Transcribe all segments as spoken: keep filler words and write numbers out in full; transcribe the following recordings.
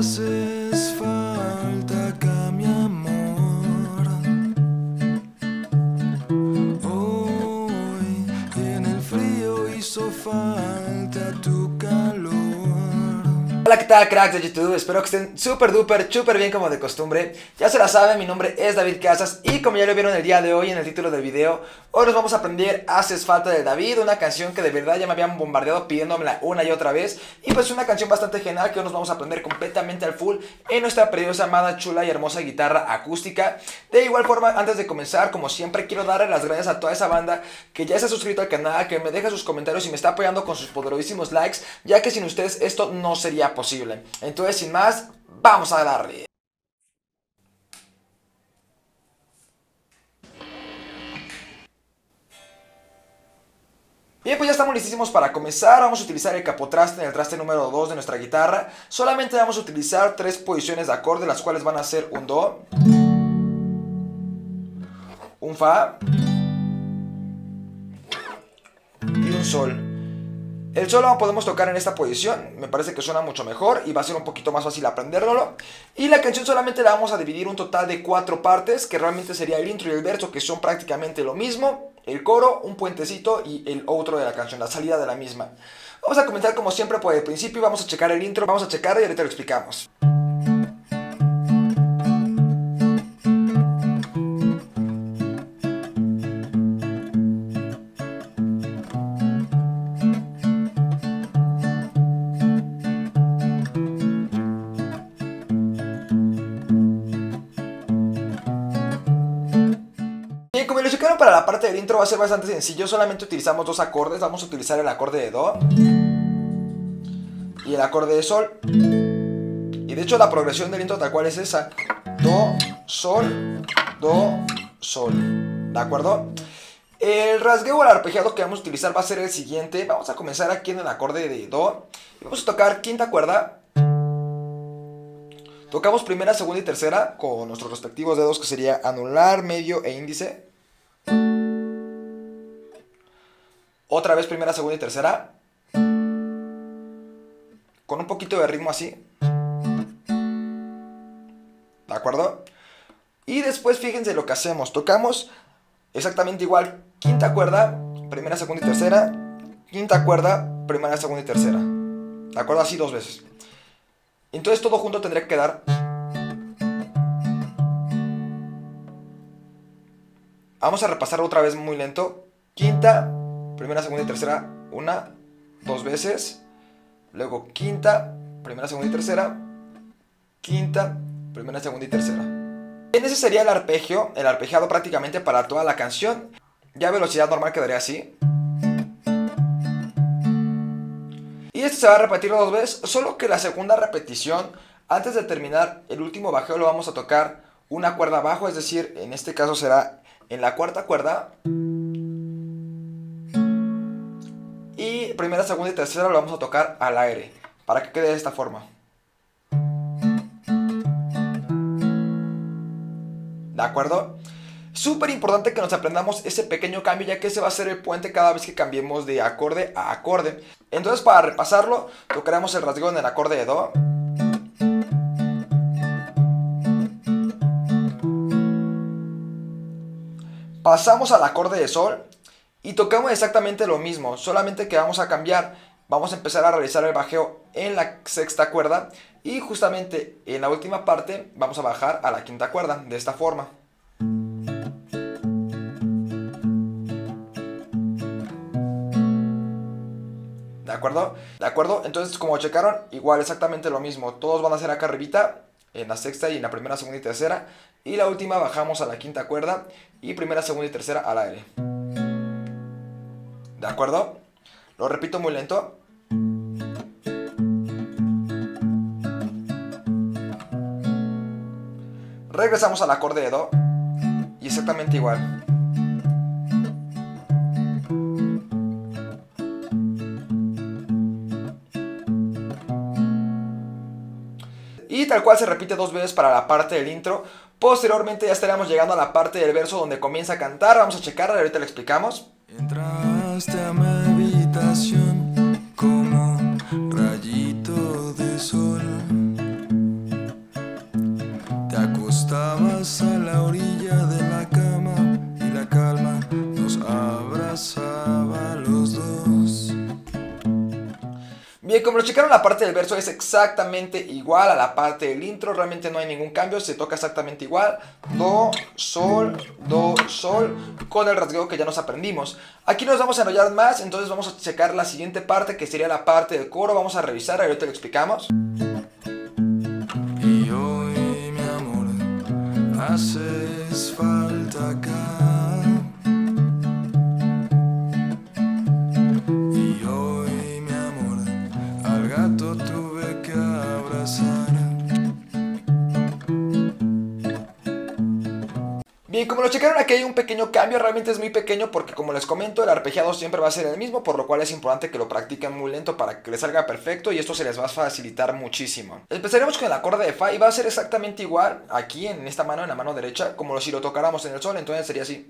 haces falta acá, mi amor. Hoy en el frío hizo falta tu calor. Hola, ¿qué tal, cracks de YouTube? Espero que estén súper duper, súper bien como de costumbre. Ya se la saben, mi nombre es David Casas y como ya lo vieron el día de hoy en el título del video, hoy nos vamos a aprender Haces Falta de David, una canción que de verdad ya me habían bombardeado pidiéndomela una y otra vez. Y pues una canción bastante genial que hoy nos vamos a aprender completamente al full en nuestra preciosa, amada, chula y hermosa guitarra acústica. De igual forma, antes de comenzar, como siempre, quiero darle las gracias a toda esa banda que ya se ha suscrito al canal, que me deja sus comentarios y me está apoyando con sus poderosísimos likes, ya que sin ustedes esto no sería posible. Entonces, sin más, vamos a darle. Bien, pues ya estamos listísimos para comenzar. Vamos a utilizar el capotraste en el traste número dos de nuestra guitarra. Solamente vamos a utilizar tres posiciones de acorde, las cuales van a ser un Do, un Fa y un Sol. El Sol lo podemos tocar en esta posición, me parece que suena mucho mejor y va a ser un poquito más fácil aprendérnoslo. Y la canción solamente la vamos a dividir un total de cuatro partes, que realmente sería el intro y el verso, que son prácticamente lo mismo, el coro, un puentecito y el outro de la canción, la salida de la misma. Vamos a comenzar como siempre por el principio, vamos a checar el intro, vamos a checar y ahorita lo explicamos. Como lo checaron, para la parte del intro va a ser bastante sencillo. Solamente utilizamos dos acordes. Vamos a utilizar el acorde de Do y el acorde de Sol. Y de hecho la progresión del intro tal cual es esa: Do, Sol, Do, Sol. ¿De acuerdo? El rasgueo o el arpegiado que vamos a utilizar va a ser el siguiente. Vamos a comenzar aquí en el acorde de Do y vamos a tocar quinta cuerda. Tocamos primera, segunda y tercera con nuestros respectivos dedos, que sería anular, medio e índice. Otra vez primera, segunda y tercera, con un poquito de ritmo así. ¿De acuerdo? Y después fíjense lo que hacemos. Tocamos exactamente igual. Quinta cuerda, primera, segunda y tercera. Quinta cuerda, primera, segunda y tercera. ¿De acuerdo? Así dos veces. Entonces todo junto tendría que quedar. Vamos a repasarlo otra vez muy lento. Quinta, primera, segunda y tercera, una, dos veces. Luego quinta, primera, segunda y tercera. Quinta, primera, segunda y tercera. Bien, ese sería el arpegio, el arpegiado prácticamente para toda la canción. Ya a velocidad normal quedaría así. Y este se va a repetir dos veces, solo que la segunda repetición, antes de terminar el último bajeo, lo vamos a tocar una cuerda abajo, es decir, en este caso será en la cuarta cuerda. Y primera, segunda y tercera lo vamos a tocar al aire, para que quede de esta forma. ¿De acuerdo? Súper importante que nos aprendamos ese pequeño cambio, ya que ese va a ser el puente cada vez que cambiemos de acorde a acorde. Entonces, para repasarlo, tocaremos el rasgueo en el acorde de Do. Pasamos al acorde de Sol y tocamos exactamente lo mismo, solamente que vamos a cambiar. Vamos a empezar a realizar el bajeo en la sexta cuerda y justamente en la última parte vamos a bajar a la quinta cuerda, de esta forma. ¿De acuerdo? ¿De acuerdo? Entonces, como checaron, igual exactamente lo mismo. Todos van a ser acá arribita, en la sexta y en la primera, segunda y tercera. Y la última bajamos a la quinta cuerda y primera, segunda y tercera al aire. ¿De acuerdo? Lo repito muy lento. Regresamos al acorde de Do y exactamente igual. Y tal cual se repite dos veces para la parte del intro. Posteriormente ya estaremos llegando a la parte del verso donde comienza a cantar. Vamos a checarla y ahorita le explicamos. Entraste a mi habitación como rayito de sol. Bien, como lo checaron, la parte del verso es exactamente igual a la parte del intro. Realmente no hay ningún cambio, se toca exactamente igual. Do, sol, do, sol, con el rasgueo que ya nos aprendimos. Aquí nos vamos a enrollar más, entonces vamos a checar la siguiente parte, que sería la parte del coro. Vamos a revisar, ahorita lo explicamos. Y hoy, mi amor, haces falta acá. Tuve que abrazar. Bien, como lo checaron, aquí hay un pequeño cambio, realmente es muy pequeño porque, como les comento, el arpegiado siempre va a ser el mismo, por lo cual es importante que lo practiquen muy lento para que les salga perfecto y esto se les va a facilitar muchísimo. Empezaremos con el acorde de fa y va a ser exactamente igual aquí en esta mano, en la mano derecha, como si lo tocáramos en el sol, entonces sería así.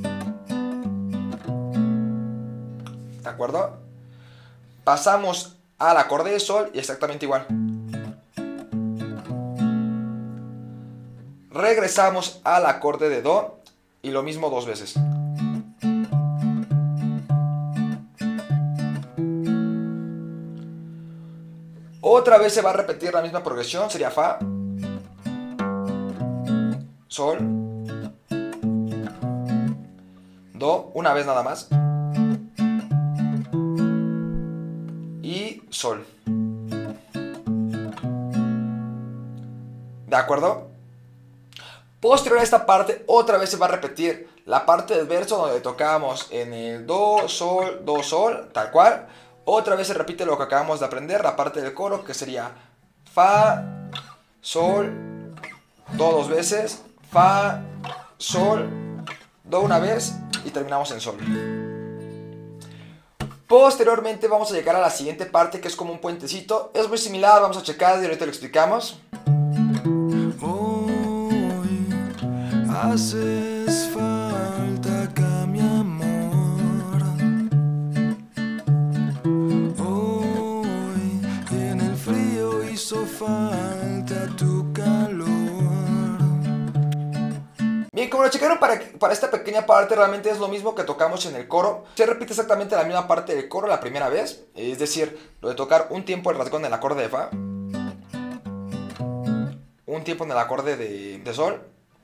¿De acuerdo? Pasamos al acorde de sol y exactamente igual. Regresamos al acorde de do y lo mismo dos veces. Otra vez se va a repetir la misma progresión, sería fa, sol, do, una vez nada más. Sol. ¿De acuerdo? Posterior a esta parte, otra vez se va a repetir la parte del verso donde tocamos en el do, sol, do, sol, tal cual. Otra vez se repite lo que acabamos de aprender, la parte del coro, que sería fa, sol, do dos veces, fa, sol, do una vez y terminamos en sol. Posteriormente vamos a llegar a la siguiente parte, que es como un puentecito. Es muy similar, vamos a checar y ahorita lo explicamos. Hoy haces falta acá, mi amor. Hoy en el frío hizo falta tu calor. Bien, como lo checaron, para, para esta pequeña parte realmente es lo mismo que tocamos en el coro. Se repite exactamente la misma parte del coro la primera vez, es decir, lo de tocar un tiempo el rasgón en el acorde de fa, un tiempo en el acorde de, de sol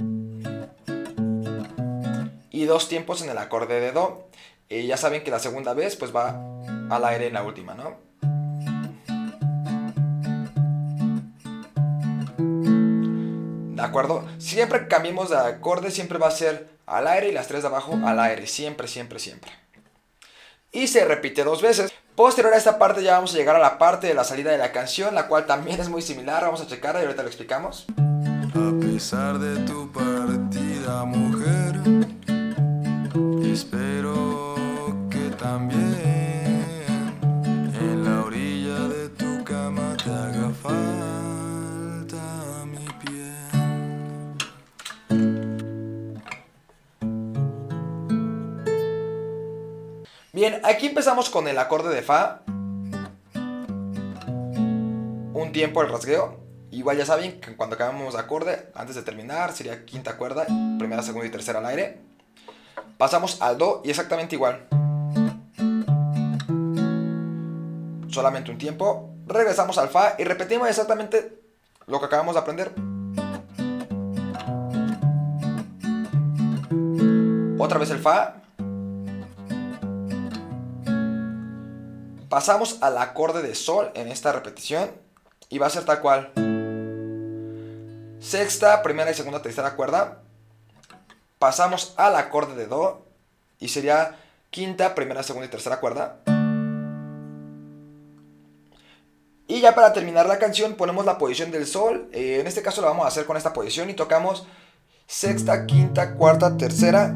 y dos tiempos en el acorde de do. Eh, ya saben que la segunda vez pues va al aire en la última, ¿no? ¿De acuerdo? Siempre que cambiemos de acorde, siempre va a ser al aire y las tres de abajo al aire. Siempre, siempre, siempre. Y se repite dos veces. Posterior a esta parte ya vamos a llegar a la parte de la salida de la canción, la cual también es muy similar. Vamos a checarla y ahorita lo explicamos. A pesar de tu partida, mujer, espero que también en la orilla de tu cama te haga falta mi piel. Bien, aquí empezamos con el acorde de fa. Un tiempo el rasgueo. Igual ya saben que cuando acabamos de acorde, antes de terminar, sería quinta cuerda, primera, segunda y tercera al aire. Pasamos al do y exactamente igual. Solamente un tiempo. Regresamos al fa y repetimos exactamente lo que acabamos de aprender. Otra vez el fa. Pasamos al acorde de sol en esta repetición y va a ser tal cual. Sexta, primera y segunda, tercera cuerda. Pasamos al acorde de do y sería quinta, primera, segunda y tercera cuerda. Y ya para terminar la canción ponemos la posición del sol. Eh, en este caso lo vamos a hacer con esta posición y tocamos sexta, quinta, cuarta, tercera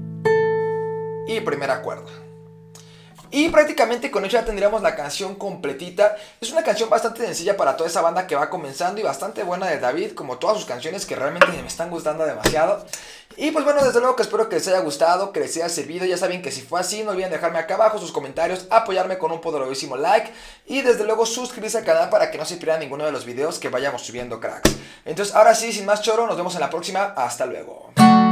y primera cuerda. Y prácticamente con eso ya tendríamos la canción completita. Es una canción bastante sencilla para toda esa banda que va comenzando y bastante buena de David, como todas sus canciones que realmente me están gustando demasiado. Y pues bueno, desde luego que espero que les haya gustado, que les haya servido. Ya saben que si fue así, no olviden dejarme acá abajo sus comentarios, apoyarme con un poderosísimo like y desde luego suscribirse al canal para que no se pierdan ninguno de los videos que vayamos subiendo, cracks. Entonces ahora sí, sin más choro, nos vemos en la próxima. Hasta luego.